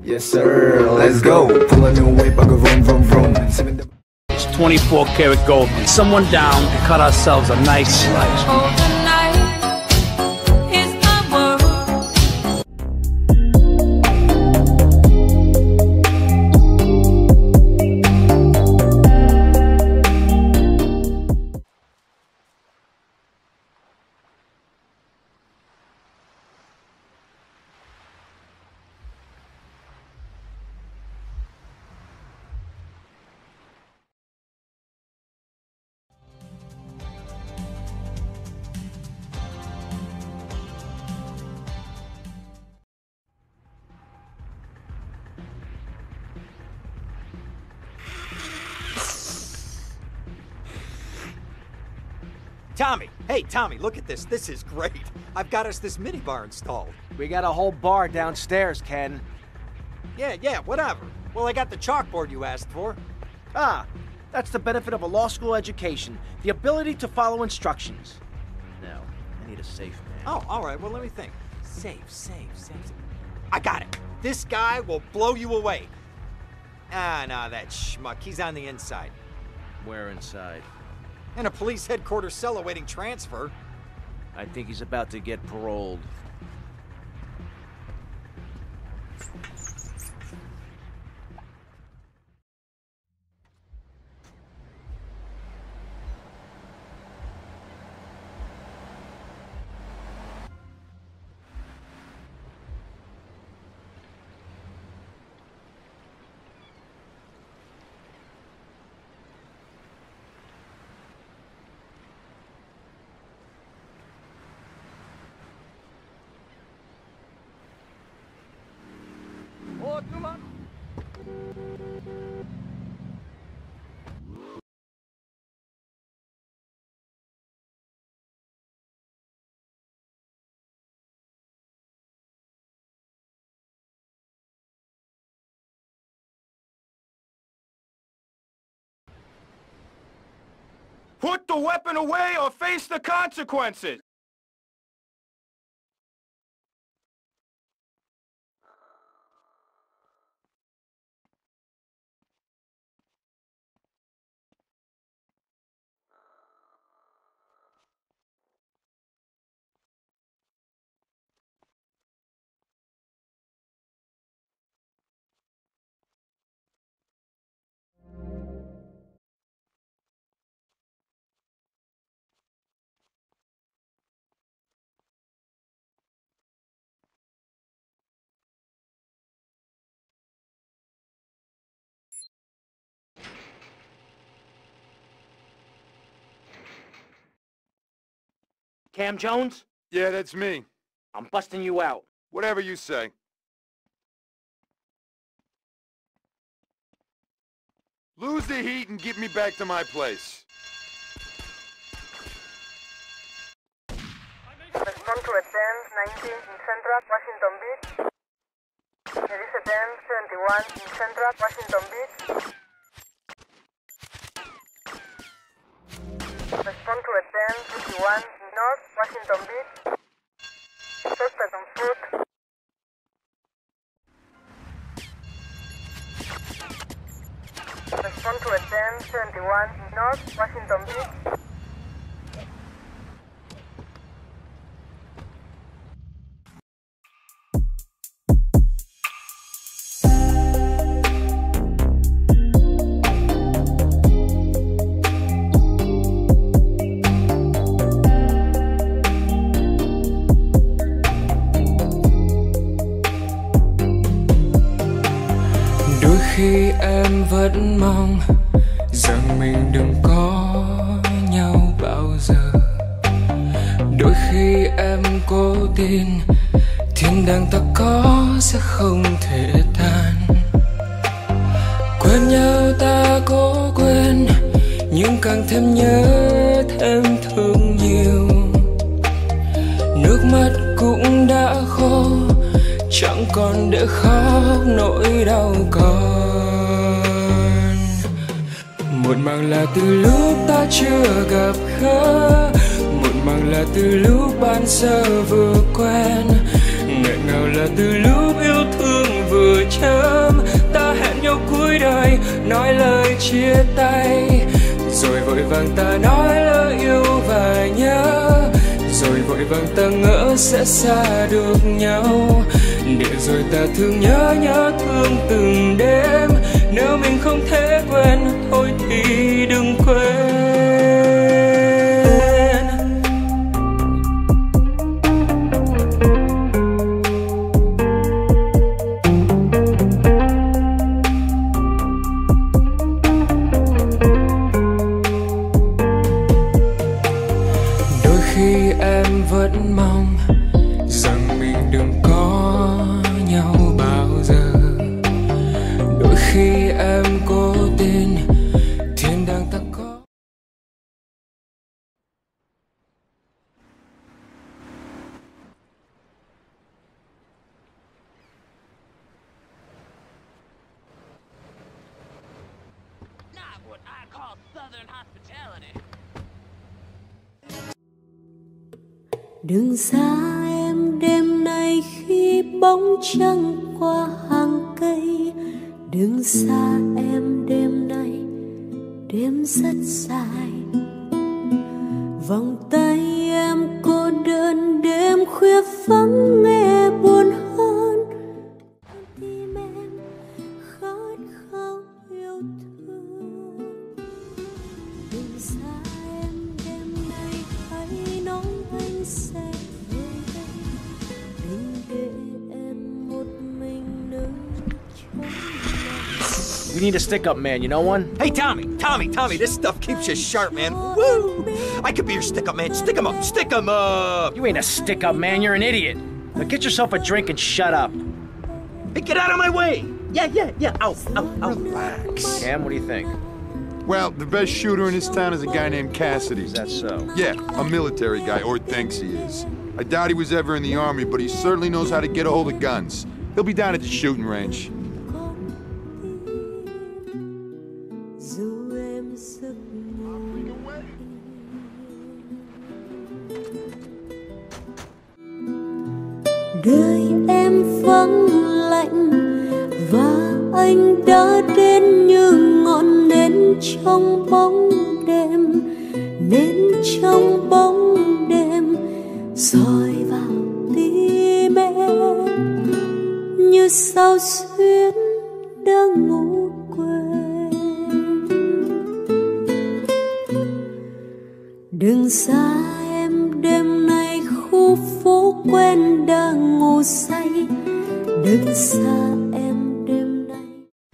Yes sir, let's go. Pull a new whip, I go vroom vroom vroom. It's 24 karat gold. Someone down and cut ourselves a nice slice. Tommy! Hey, Tommy, look at this. This is great. I've got us this minibar installed. We got a whole bar downstairs, Ken. Yeah, whatever. Well, I got the chalkboard you asked for. Ah, that's the benefit of a law school education. The ability to follow instructions. Now, I need a safe man. Oh, all right. Well, let me think. Safe. I got it. This guy will blow you away. Ah, no, that schmuck. He's on the inside. Where inside? In a police headquarters cell awaiting transfer. I think he's about to get paroled. Put the weapon away or face the consequences! Cam Jones? Yeah, that's me. I'm busting you out. Whatever you say. Lose the heat and get me back to my place. Respond to a 10-19 in Central Washington Beach. There is a 10-71 in Central Washington Beach. Respond to a 10-51 in North Washington Beach. Suspect on foot. Respond to a 10-71 in North Washington Beach. Khi em vẫn mong rằng mình đừng có nhau bao giờ. Đôi khi em cố tin thiên đàng ta có sẽ không thể tan. Quên nhau ta cố quên, nhưng càng thêm nhớ thêm thương nhiều. Nước mắt cũng đã khô, chẳng còn để khóc nỗi đau còn. Muộn màng là từ lúc ta chưa gặp gỡ, muộn màng là từ lúc ban sơ vừa quen, nghẹn ngào là từ lúc yêu thương vừa chớ. nói lời chia tay. Rồi vội vàng ta nói lời yêu và nhớ, rồi vội vàng ta ngỡ sẽ xa được nhau. Để rồi ta thương nhớ thương từng đêm. Nếu mình không thể quên, thôi thì đừng quên. Đôi khi em vẫn mong rằng mình đừng có nhau bao giờ. Đôi khi em cố tin thiên đàng ta có. Not what I call Southern hospitality. Đừng xa em đêm nay khi bóng trăng qua hàng cây. Đừng xa em đêm nay, đêm rất dài. Vòng tay em cô đơn đêm khuya vắng nghe buồn hơn. Tim em khát khao yêu thương. Đừng xa em đêm nay, hãy nói anh sẽ về đây. Đừng để em một mình nơi chốn này. We need a stick-up man, you know one? Hey, Tommy, this stuff keeps you sharp, man. Woo! I could be your stick-up man. Stick 'em up, stick 'em up! You ain't a stick-up man, you're an idiot. Now get yourself a drink and shut up. Hey, get out of my way! Yeah. Ow. Relax. Cam, what do you think? Well, the best shooter in this town is a guy named Cassidy. Is that so? Yeah, a military guy, or thinks he is. I doubt he was ever in the army, but he certainly knows how to get a hold of guns. He'll be down at the shooting range. Dù em giấc ngủ đời em vắng lạnh và anh đã đến như ngọn nến trong bóng đêm, nến trong bóng đêm soi vào tim em như sao xuyên đang ngủ quên. Đừng xa em đêm nay khu phố quen đang ngủ say. Đừng xa em đêm nay.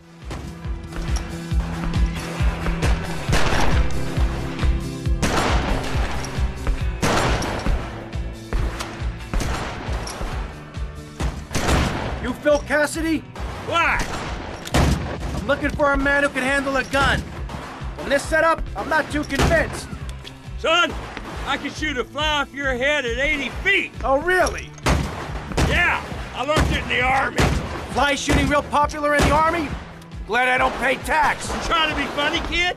You Phil Cassidy? Why? I'm looking for a man who can handle a gun. On this setup, I'm not too convinced. Son, I can shoot a fly off your head at 80 feet. Oh, really? Yeah, I learned it in the Army. Fly shooting real popular in the Army? Glad I don't pay tax. You trying to be funny, kid?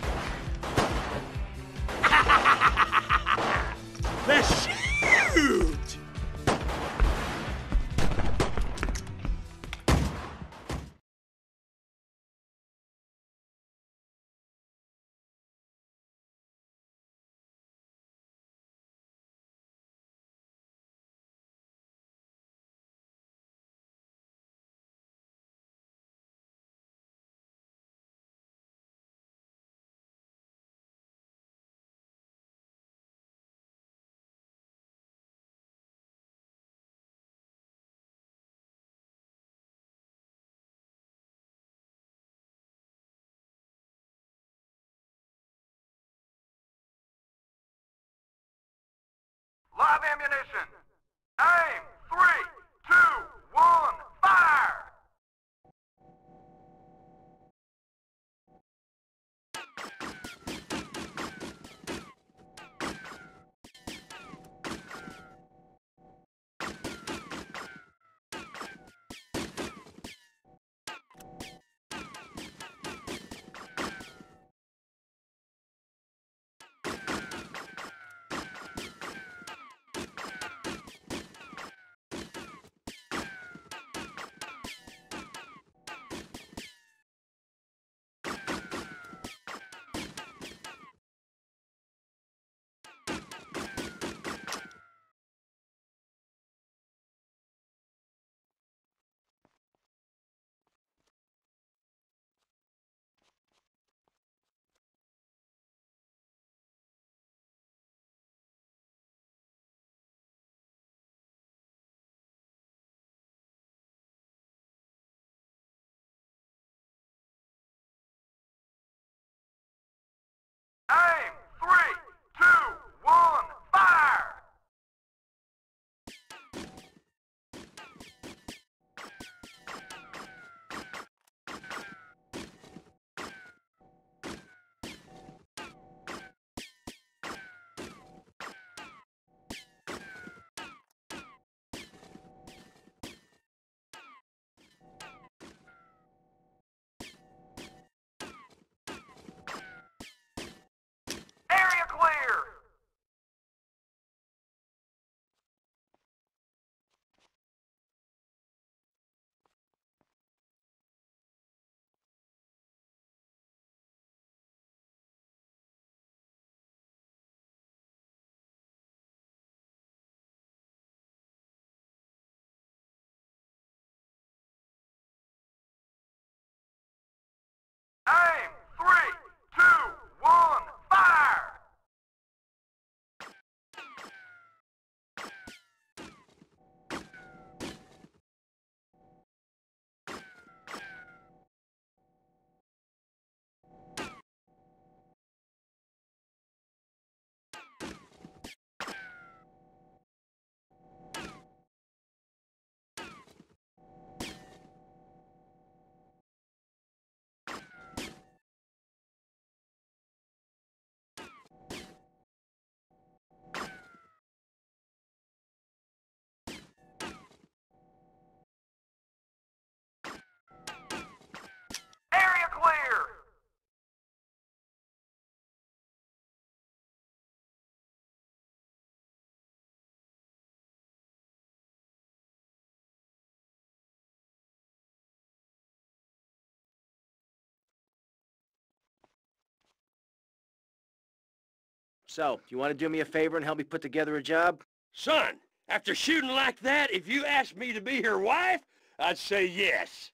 Let's shoot! Live ammunition. Aim. 3, 2, 1, fire! 3, 2, 1, fire! Area clear! So, you want to do me a favor and help me put together a job? Son, after shooting like that, if you asked me to be your wife, I'd say yes.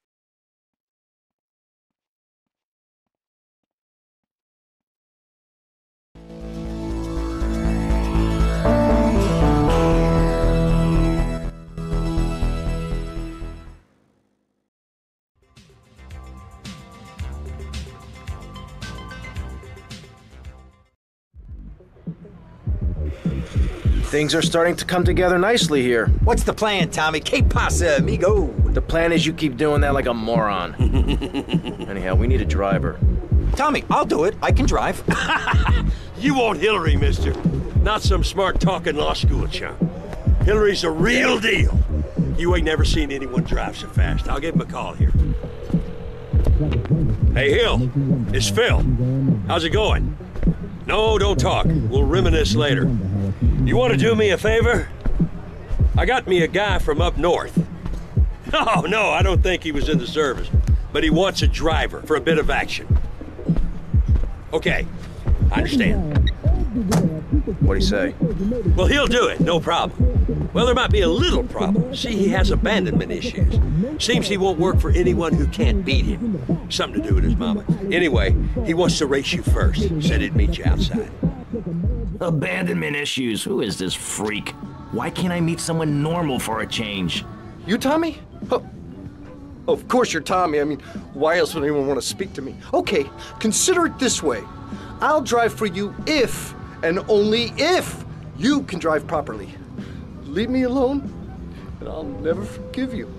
Things are starting to come together nicely here. What's the plan, Tommy? Que pasa, amigo? The plan is you keep doing that like a moron. Anyhow, we need a driver. Tommy, I'll do it. I can drive. You want Hillary, mister. Not some smart-talking law school chump. Hillary's a real deal. You ain't never seen anyone drive so fast. I'll give him a call here. Hey, Hill. It's Phil. How's it going? No, don't talk. We'll reminisce later. You want to do me a favor? I got me a guy from up north. Oh, no, I don't think he was in the service. But he wants a driver for a bit of action. Okay, I understand. What'd he say? Well, he'll do it, no problem. Well, there might be a little problem. See, he has abandonment issues. Seems he won't work for anyone who can't beat him. Something to do with his mama. Anyway, he wants to race you first. Said he'd meet you outside. Abandonment issues. Who is this freak? Why can't I meet someone normal for a change? You, Tommy? Oh, of course you're Tommy. I mean, why else would anyone want to speak to me? Okay, consider it this way. I'll drive for you if, and only if, you can drive properly. Leave me alone, and I'll never forgive you.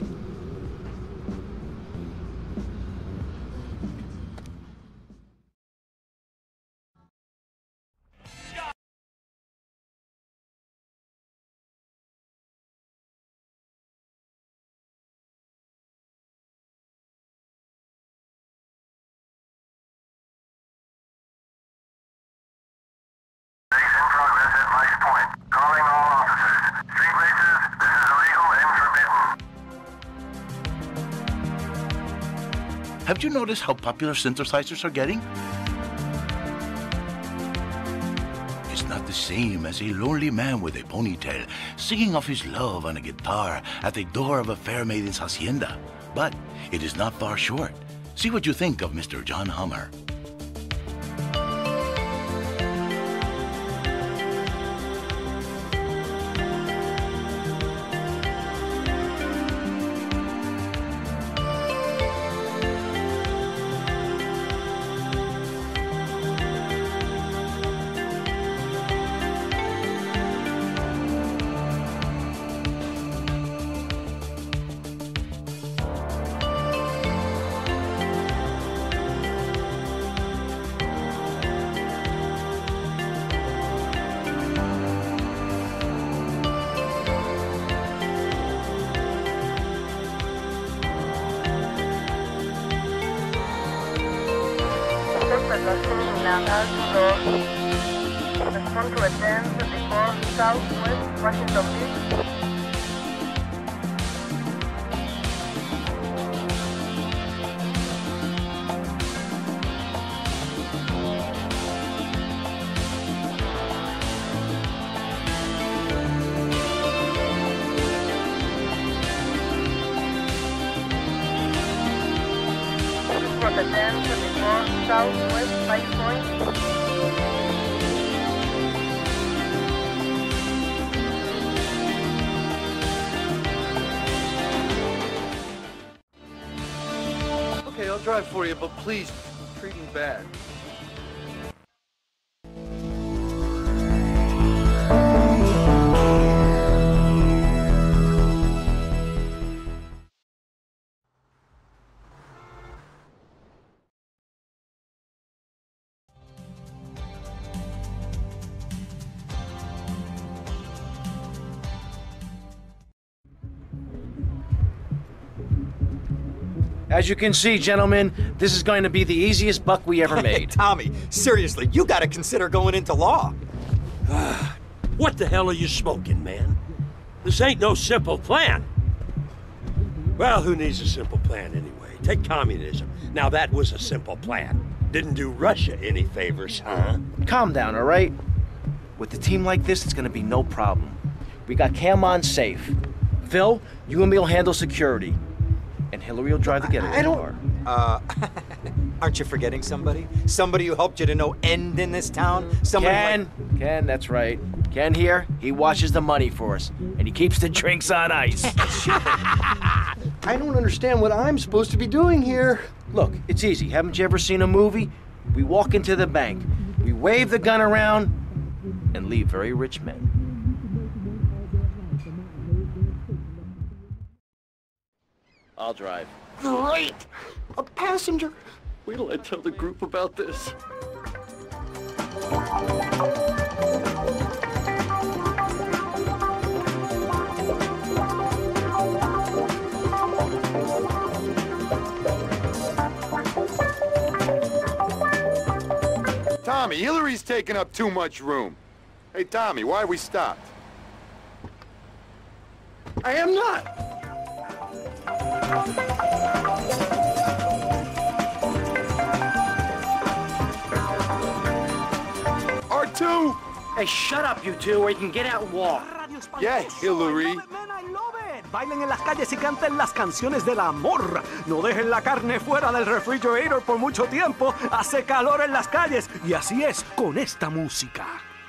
Have you noticed how popular synthesizers are getting? It's not the same as a lonely man with a ponytail singing of his love on a guitar at the door of a fair maiden's hacienda. But it is not far short. See what you think of Mr. John Hummer. Respond to attend 34 Southwest Washington Beach. for the 1024 Southwest 5 Point. Okay, I'll drive for you, but please, treat him bad. As you can see, gentlemen, this is going to be the easiest buck we ever made. Tommy, seriously, you gotta consider going into law. What the hell are you smoking, man? This ain't no simple plan. Well, who needs a simple plan anyway? Take communism. Now that was a simple plan. Didn't do Russia any favors, huh? Calm down, all right? With a team like this, it's gonna be no problem. We got Cam on safe. Phil, you and me will handle security. And Hillary will drive the getaway car. Aren't you forgetting somebody? Somebody who helped you to no end in this town? Somebody Ken, that's right. Ken here, he washes the money for us. And he keeps the drinks on ice. I don't understand what I'm supposed to be doing here. Look, it's easy. Haven't you ever seen a movie? We walk into the bank, we wave the gun around, and leave very rich men. I'll drive. Great! A passenger! Wait till I tell the group about this. Tommy, Hillary's taking up too much room. Hey, Tommy, why are we stopped? I am not! R2! Hey, shut up, you two, or you can get out and walk. Yeah, Hillary. Bailen en las calles y canten las canciones del amor. No dejen la carne fuera del refrigerator por mucho tiempo. Hace calor en las calles. Y así es con esta música.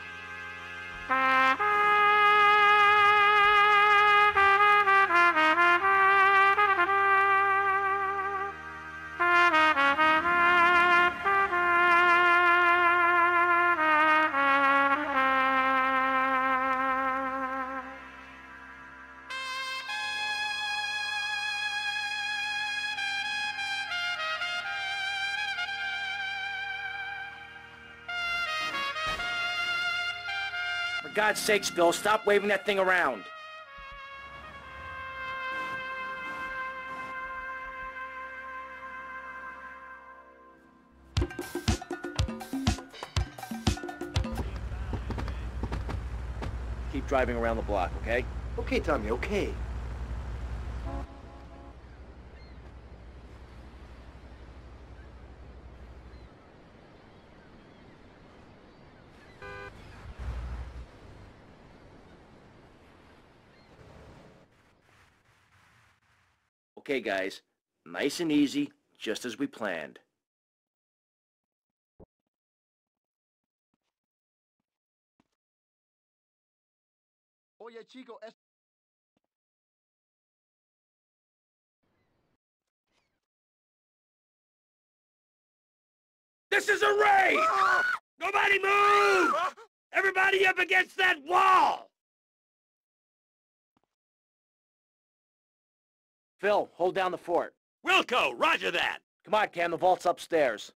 For God's sakes, Bill, stop waving that thing around. Keep driving around the block, okay? Okay, Tommy, okay. Okay, guys. Nice and easy, just as we planned. Oye, chico, This is a raid! Nobody move! Everybody up against that wall! Phil, hold down the fort. Wilco, roger that! Come on, Cam, the vault's upstairs.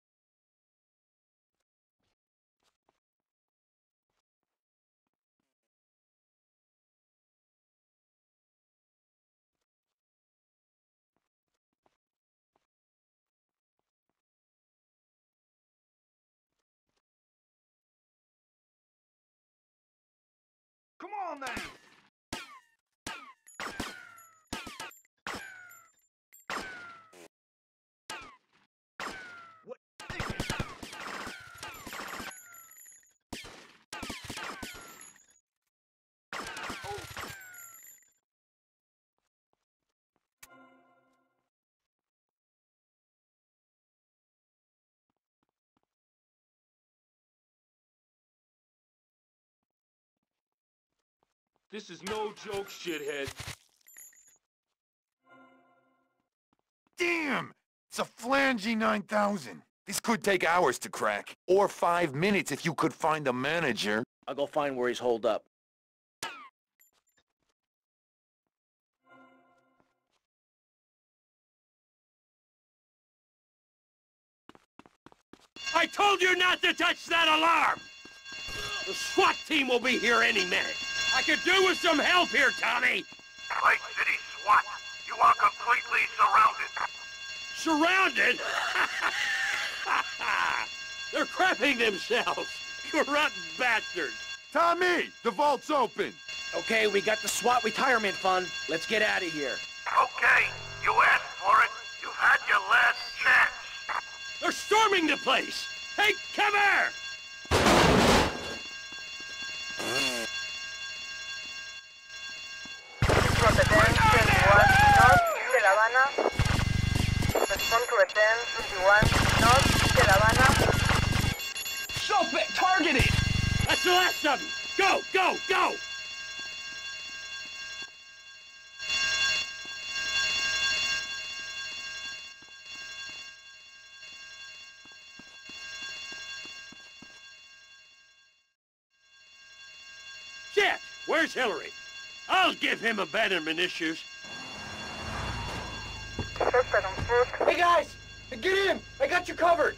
Come on then! This is no joke, shithead. Damn! It's a flangy 9000. This could take hours to crack. Or 5 minutes if you could find a manager. I'll go find where he's holed up. I told you not to touch that alarm! The SWAT team will be here any minute. I could do with some help here, Tommy! Lake City SWAT, you are completely surrounded. Surrounded? They're crapping themselves. You rotten bastards. Tommy, the vault's open. Okay, we got the SWAT retirement fund. Let's get out of here. Okay, you asked for it. You've had your last chance. They're storming the place. Take cover! From the 1021 North de La Habana. Respond to a 1021 North de La Habana. Suspect targeted! That's the last of them! Go, go, go! Shit! Where's Hillary? I'll give him abandonment issues. Suspect on foot. Hey guys! Get in! I got you covered!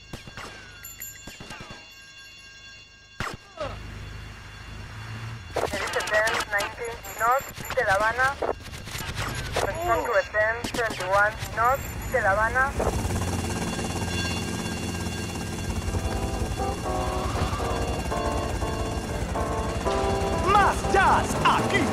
There is a 1090 North de La Habana. Respond to a 1021 North de La Habana. ¡Más jazz aquí!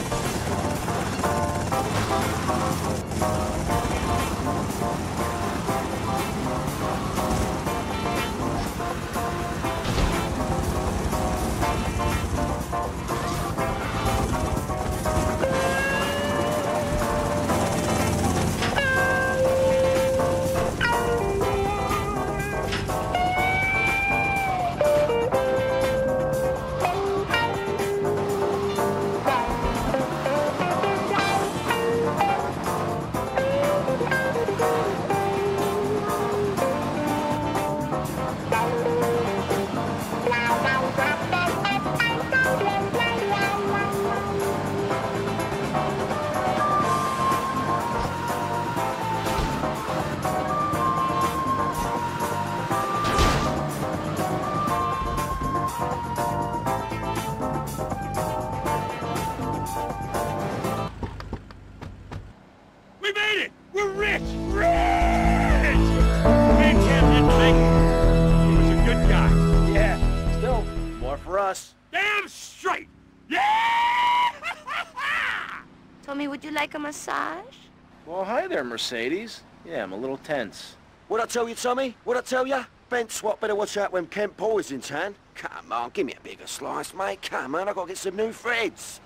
We made it! We're rich! Rich! Big Tim didn't make it. He was a good guy. Yeah, still, more for us. Damn straight! Yeah! Tommy, would you like a massage? Well, hi there, Mercedes. Yeah, I'm a little tense. What'd I tell you, Tommy? What'd I tell you? Ben Swat better watch out when Kent Paul is in town. Come on, give me a bigger slice, mate. Come on, I gotta get some new threads.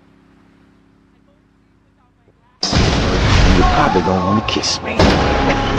You probably gonna wanna kiss me.